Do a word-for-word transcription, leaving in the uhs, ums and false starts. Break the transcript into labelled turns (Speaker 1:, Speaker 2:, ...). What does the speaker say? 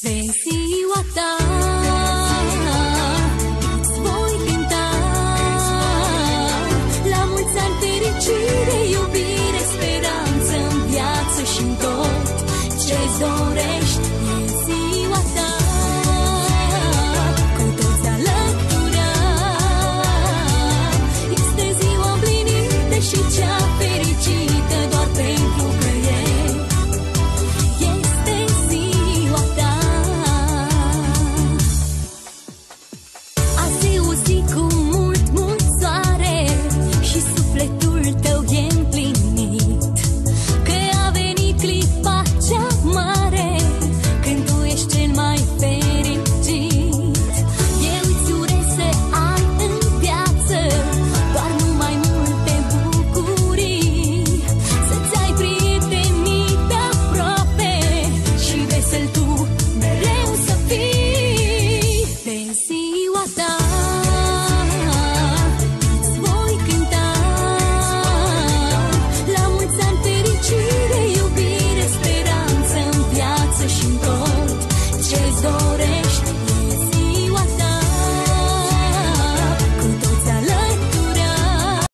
Speaker 1: ziua ta îți voi cânta. La mulți ani fericire, iubire, speranță în viață și în tot ce-ți dorești. E ziua ta cu toți alăturați. Este ziua împlinită și cea fericită doar pentru că e. Este ziua ta. Azi e o zi cu mult, mult soare și sufletul tău e împlinit, că a venit clipa cea mare când tu ești cel mai fericit. Eu îți urez să ai în viață doar numai multe bucurii, să-ți ai prietenii de aproape și vesel tu mereu.